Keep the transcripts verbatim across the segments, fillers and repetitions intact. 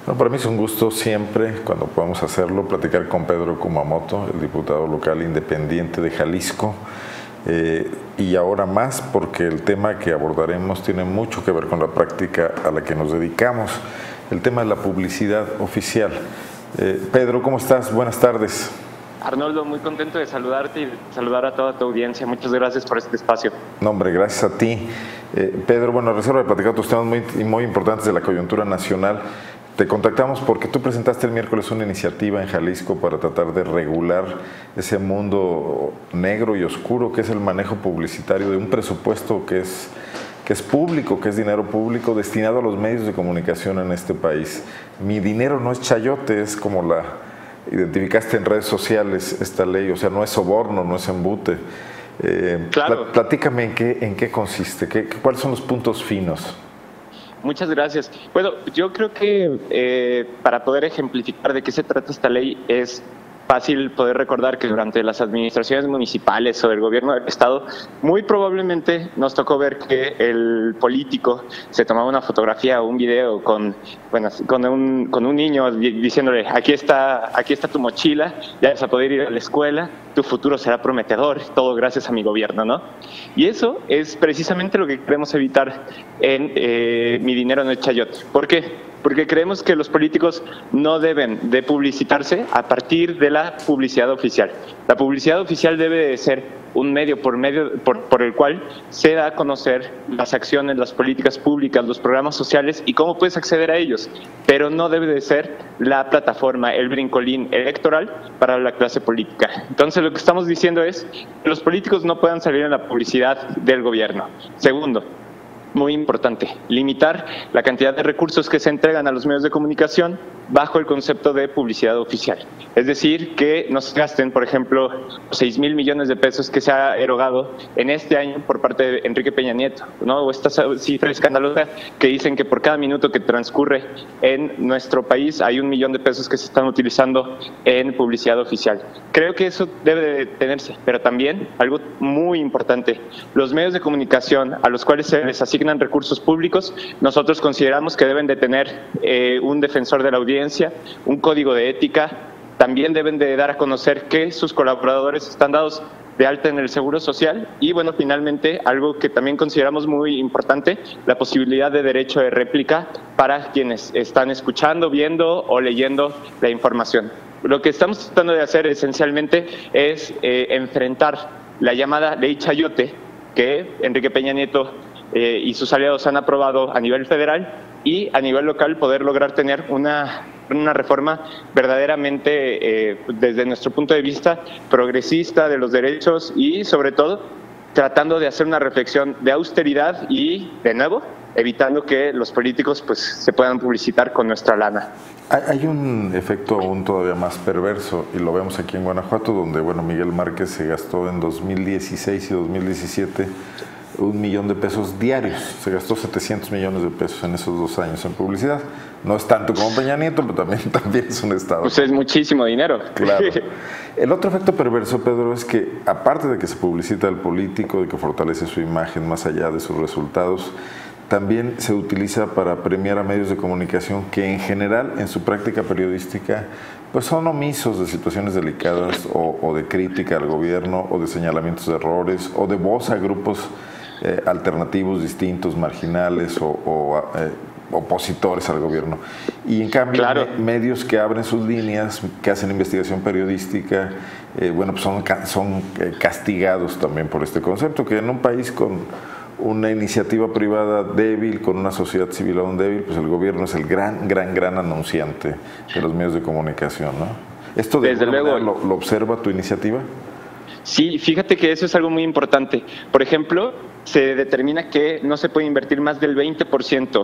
Bueno, para mí es un gusto siempre, cuando podemos hacerlo, platicar con Pedro Kumamoto, el diputado local independiente de Jalisco, eh, y ahora más porque el tema que abordaremos tiene mucho que ver con la práctica a la que nos dedicamos, el tema de la publicidad oficial. Eh, Pedro, ¿cómo estás? Buenas tardes. Arnoldo, muy contento de saludarte y de saludar a toda tu audiencia. Muchas gracias por este espacio. No, hombre, gracias a ti. Eh, Pedro, bueno, reserva de platicar otros temas muy, muy importantes de la coyuntura nacional. Te contactamos porque tú presentaste el miércoles una iniciativa en Jalisco para tratar de regular ese mundo negro y oscuro que es el manejo publicitario de un presupuesto que es, que es público, que es dinero público destinado a los medios de comunicación en este país. Mi dinero no es chayote, es como la identificaste en redes sociales esta ley, o sea, no es soborno, no es embute. Eh, claro. Platícame en qué, en qué consiste, qué, cuáles son los puntos finos. Muchas gracias. Bueno, yo creo que eh, para poder ejemplificar de qué se trata esta ley es fácil poder recordar que durante las administraciones municipales o del gobierno del estado, muy probablemente nos tocó ver que el político se tomaba una fotografía o un video con, bueno, con, un, con un niño diciéndole, aquí está, aquí está tu mochila, ya vas a poder ir a la escuela, tu futuro será prometedor, todo gracias a mi gobierno, ¿no? Y eso es precisamente lo que queremos evitar en eh, Mi Dinero No es Chayote. ¿Por qué? Porque creemos que los políticos no deben de publicitarse a partir de la publicidad oficial. La publicidad oficial debe de ser un medio por medio por, por el cual se da a conocer las acciones, las políticas públicas, los programas sociales y cómo puedes acceder a ellos, pero no debe de ser la plataforma, el brincolín electoral para la clase política. Entonces lo que estamos diciendo es que los políticos no puedan salir en la publicidad del gobierno. Segundo, muy importante, limitar la cantidad de recursos que se entregan a los medios de comunicación bajo el concepto de publicidad oficial. Es decir, que no se gasten, por ejemplo, seis mil millones de pesos que se ha erogado en este año por parte de Enrique Peña Nieto, ¿no? O esta cifra escandalosa que dicen que por cada minuto que transcurre en nuestro país hay un millón de pesos que se están utilizando en publicidad oficial. Creo que eso debe de detenerse, pero también algo muy importante, los medios de comunicación a los cuales se les asignan recursos públicos, nosotros consideramos que deben de tener eh, un defensor de la audiencia, un código de ética, también deben de dar a conocer que sus colaboradores están dados de alta en el Seguro Social y, bueno, finalmente, algo que también consideramos muy importante, la posibilidad de derecho de réplica para quienes están escuchando, viendo o leyendo la información. Lo que estamos tratando de hacer esencialmente es eh, enfrentar la llamada ley Chayote que Enrique Peña Nieto eh, y sus aliados han aprobado a nivel federal y a nivel local poder lograr tener una, una reforma verdaderamente, eh, desde nuestro punto de vista, progresista de los derechos y, sobre todo, tratando de hacer una reflexión de austeridad y, de nuevo, evitando que los políticos pues, se puedan publicitar con nuestra lana. Hay un efecto aún todavía más perverso y lo vemos aquí en Guanajuato, donde bueno, Miguel Márquez se gastó en dos mil dieciséis y dos mil diecisiete un millón de pesos diarios, se gastó setecientos millones de pesos en esos dos años en publicidad. No es tanto como Peña Nieto, pero también, también es un estado. Pues es muchísimo dinero. Claro. El otro efecto perverso, Pedro, es que aparte de que se publicita al político, de que fortalece su imagen más allá de sus resultados, también se utiliza para premiar a medios de comunicación que en general en su práctica periodística pues son omisos de situaciones delicadas o, o de crítica al gobierno o de señalamientos de errores o de voz a grupos eh, alternativos, distintos, marginales o, o eh, opositores al gobierno. Y en cambio claro. me, medios que abren sus líneas, que hacen investigación periodística, eh, bueno, pues son, son eh, castigados también por este concepto, que en un país con una iniciativa privada débil, con una sociedad civil aún débil, pues el gobierno es el gran, gran, gran anunciante de los medios de comunicación, ¿no? ¿Esto de Desde luego lo, lo observa tu iniciativa? Sí, fíjate que eso es algo muy importante. Por ejemplo, se determina que no se puede invertir más del veinte por ciento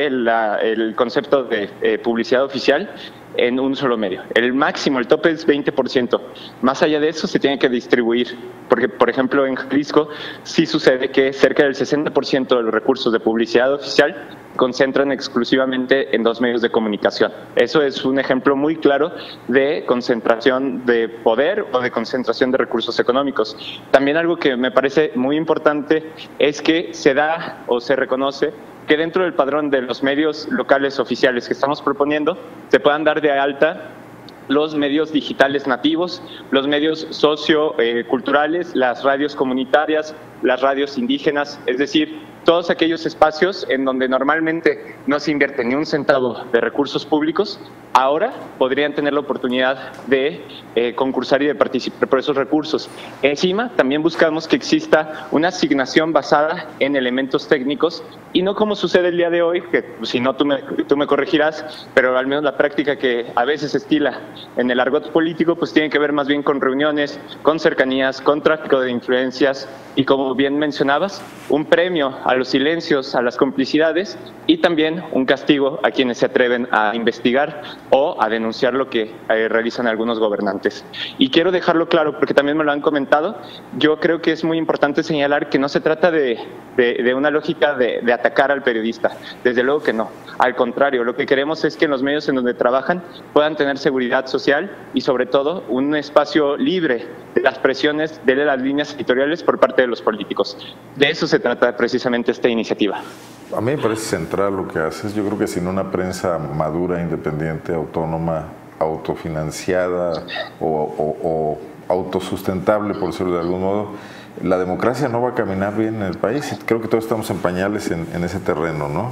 del concepto de eh, publicidad oficial en un solo medio. El máximo, el tope es veinte por ciento. Más allá de eso se tiene que distribuir, porque por ejemplo en Jalisco sí sucede que cerca del sesenta por ciento de los recursos de publicidad oficial concentran exclusivamente en dos medios de comunicación. Eso es un ejemplo muy claro de concentración de poder o de concentración de recursos económicos. También algo que me parece muy importante es que se da o se reconoce que dentro del padrón de los medios locales oficiales que estamos proponiendo se puedan dar de alta los medios digitales nativos, los medios socioculturales, las radios comunitarias, las radios indígenas, es decir, todos aquellos espacios en donde normalmente no se invierte ni un centavo de recursos públicos, ahora podrían tener la oportunidad de eh, concursar y de participar por esos recursos. Encima, también buscamos que exista una asignación basada en elementos técnicos y no como sucede el día de hoy, que si no tú me, tú me corregirás, pero al menos la práctica que a veces estila en el argot político, pues tiene que ver más bien con reuniones, con cercanías, con tráfico de influencias y, como bien mencionabas, un premio a los silencios, a las complicidades y también un castigo a quienes se atreven a investigar o a denunciar lo que eh, realizan algunos gobernantes. Y quiero dejarlo claro porque también me lo han comentado, yo creo que es muy importante señalar que no se trata de, de, de una lógica de, de atacar al periodista, desde luego que no, al contrario, lo que queremos es que en los medios en donde trabajan puedan tener seguridad social y sobre todo un espacio libre de las presiones de las líneas editoriales por parte de los políticos. De eso se trata precisamente esta iniciativa. A mí me parece central lo que haces. Yo creo que sin una prensa madura, independiente, autónoma, autofinanciada o, o, o autosustentable, por decirlo de algún modo, la democracia no va a caminar bien en el país. Creo que todos estamos en pañales en, en ese terreno, ¿no?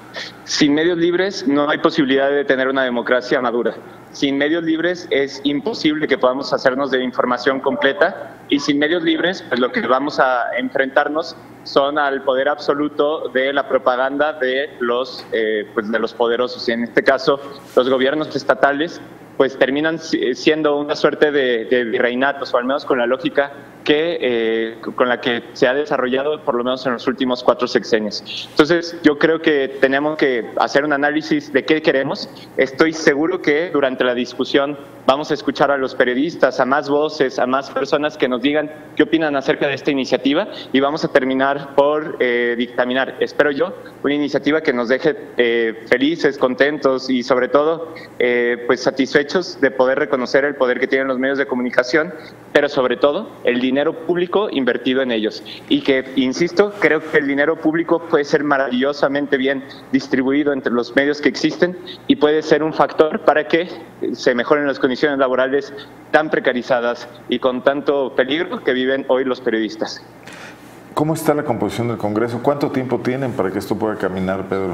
Sin medios libres no hay posibilidad de tener una democracia madura. Sin medios libres es imposible que podamos hacernos de información completa y sin medios libres pues lo que vamos a enfrentarnos son al poder absoluto de la propaganda de los, eh, pues de los poderosos y en este caso los gobiernos estatales pues terminan siendo una suerte de, de virreinatos o al menos con la lógica que, eh, con la que se ha desarrollado por lo menos en los últimos cuatro sexenios. Entonces yo creo que tenemos que hacer un análisis de qué queremos. Estoy seguro que durante la discusión vamos a escuchar a los periodistas, a más voces, a más personas que nos digan qué opinan acerca de esta iniciativa y vamos a terminar por eh, dictaminar, espero yo, una iniciativa que nos deje eh, felices, contentos y sobre todo eh, pues satisfechos de poder reconocer el poder que tienen los medios de comunicación, pero sobre todo el dinero público invertido en ellos y que, insisto, creo que el dinero público puede ser maravillosamente bien distribuido entre los medios que existen y puede ser un factor para que se mejoren las condiciones laborales tan precarizadas y con tanto peligro que viven hoy los periodistas. ¿Cómo está la composición del Congreso? ¿Cuánto tiempo tienen para que esto pueda caminar, Pedro?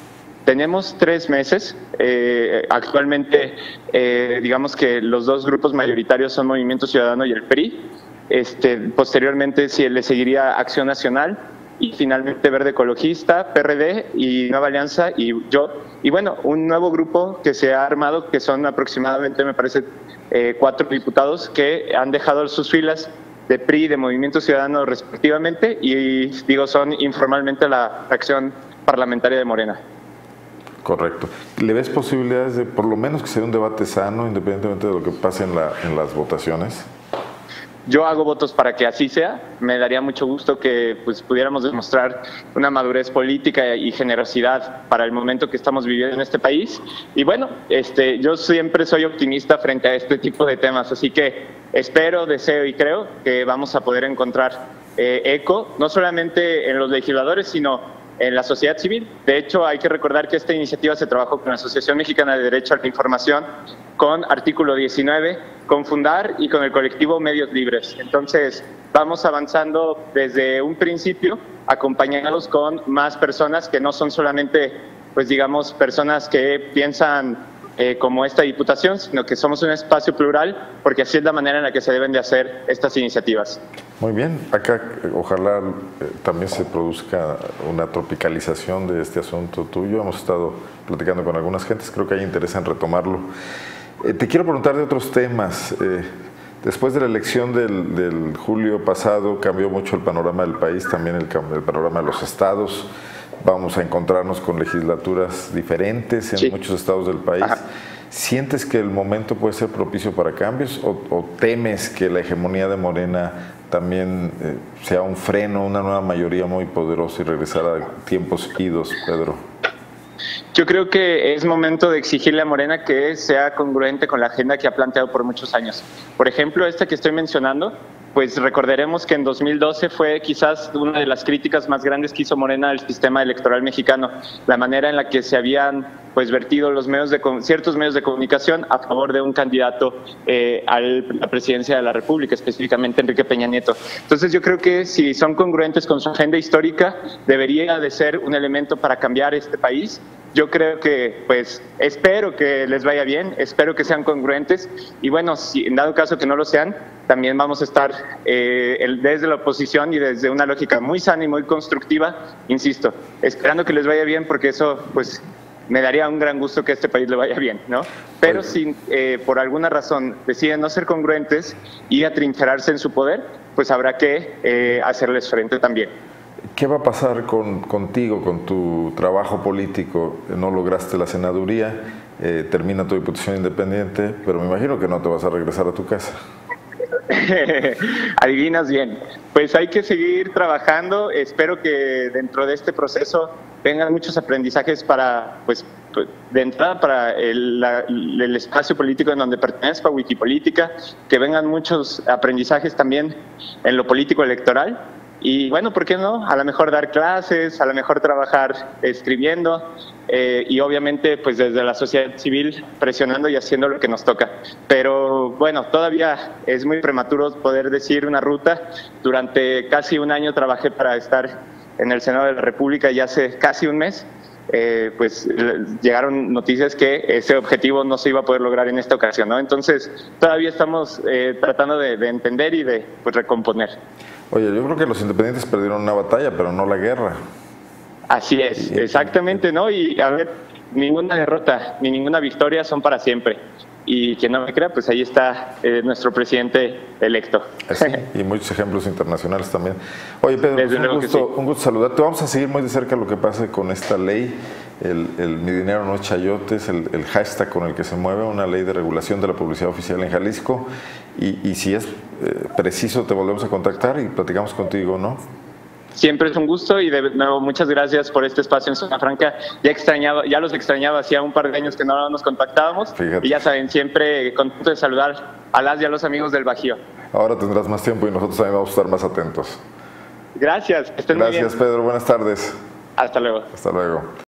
Tenemos tres meses. Eh, actualmente, eh, digamos que los dos grupos mayoritarios son Movimiento Ciudadano y el P R I. Este, posteriormente, si le seguiría Acción Nacional y finalmente Verde Ecologista, P R D y Nueva Alianza y yo. Y bueno, un nuevo grupo que se ha armado, que son aproximadamente, me parece, eh, cuatro diputados que han dejado sus filas de P R I y de Movimiento Ciudadano respectivamente y, digo, son informalmente la fracción parlamentaria de Morena. Correcto. ¿Le ves posibilidades de por lo menos que sea un debate sano, independientemente de lo que pase en, la, en las votaciones? Yo hago votos para que así sea. Me daría mucho gusto que pues, pudiéramos demostrar una madurez política y generosidad para el momento que estamos viviendo en este país. Y bueno, este, yo siempre soy optimista frente a este tipo de temas, así que espero, deseo y creo que vamos a poder encontrar eh, eco, no solamente en los legisladores, sino en la sociedad civil. De hecho, hay que recordar que esta iniciativa se trabajó con la Asociación Mexicana de Derecho a la Información, con Artículo diecinueve, con Fundar y con el colectivo Medios Libres. Entonces, vamos avanzando desde un principio, acompañados con más personas que no son solamente, pues digamos, personas que piensan eh, como esta diputación, sino que somos un espacio plural, porque así es la manera en la que se deben de hacer estas iniciativas. Muy bien, acá ojalá eh, también se produzca una tropicalización de este asunto tuyo. Hemos estado platicando con algunas gentes, creo que hay interés en retomarlo. Eh, te quiero preguntar de otros temas. Eh, después de la elección del, del julio pasado cambió mucho el panorama del país, también el, el panorama de los estados. Vamos a encontrarnos con legislaturas diferentes en sí. muchos estados del país. Ajá. ¿Sientes que el momento puede ser propicio para cambios o, o temes que la hegemonía de Morena también eh, sea un freno, una nueva mayoría muy poderosa y regresar a tiempos idos, Pedro? Yo creo que es momento de exigirle a Morena que sea congruente con la agenda que ha planteado por muchos años. Por ejemplo, esta que estoy mencionando, pues recordaremos que en dos mil doce fue quizás una de las críticas más grandes que hizo Morena al sistema electoral mexicano, la manera en la que se habían pues vertido los medios de ciertos medios de comunicación a favor de un candidato eh, a la presidencia de la República, específicamente Enrique Peña Nieto. Entonces yo creo que si son congruentes con su agenda histórica, debería de ser un elemento para cambiar este país. Yo creo que, pues, espero que les vaya bien, espero que sean congruentes y bueno, si en dado caso que no lo sean, también vamos a estar eh, el, desde la oposición y desde una lógica muy sana y muy constructiva, insisto, esperando que les vaya bien porque eso, pues, me daría un gran gusto que a este país le vaya bien, ¿no? Pero si eh, por alguna razón deciden no ser congruentes y atrincherarse en su poder, pues habrá que eh, hacerles frente también. ¿Qué va a pasar con, contigo, con tu trabajo político? No lograste la senaduría, eh, termina tu diputación independiente, pero me imagino que no te vas a regresar a tu casa. Adivinas bien. Pues hay que seguir trabajando. Espero que dentro de este proceso vengan muchos aprendizajes para, pues, de entrada para el, la, el espacio político en donde pertenezco, a Wikipolítica, que vengan muchos aprendizajes también en lo político electoral. Y bueno, ¿por qué no? A lo mejor dar clases, a lo mejor trabajar escribiendo eh, y obviamente pues desde la sociedad civil presionando y haciendo lo que nos toca. Pero bueno, todavía es muy prematuro poder decir una ruta. Durante casi un año trabajé para estar en el Senado de la República y hace casi un mes eh, pues llegaron noticias que ese objetivo no se iba a poder lograr en esta ocasión, ¿no? Entonces todavía estamos eh, tratando de, de entender y de pues, recomponer. Oye, yo creo que los independientes perdieron una batalla, pero no la guerra. Así es, exactamente, ¿no? Y a ver, ninguna derrota ni ninguna victoria son para siempre. Y quien no me crea, pues ahí está eh, nuestro presidente electo. Sí, y muchos ejemplos internacionales también. Oye, Pedro, pues un, gusto, sí. un gusto saludarte. Vamos a seguir muy de cerca lo que pase con esta ley, el, el Mi Dinero No es Chayotes, el, el hashtag con el que se mueve, una ley de regulación de la publicidad oficial en Jalisco. Y, y si es eh, preciso, te volvemos a contactar y platicamos contigo, ¿no? Siempre es un gusto y de nuevo muchas gracias por este espacio en Zona Franca. Ya extrañaba, ya los extrañaba, hacía un par de años que no nos contactábamos. Fíjate. Y ya saben, siempre contento de saludar a las y a los amigos del Bajío. Ahora tendrás más tiempo y nosotros también vamos a estar más atentos. Gracias, estén Gracias, muy bien. Pedro, buenas tardes. Hasta luego. Hasta luego.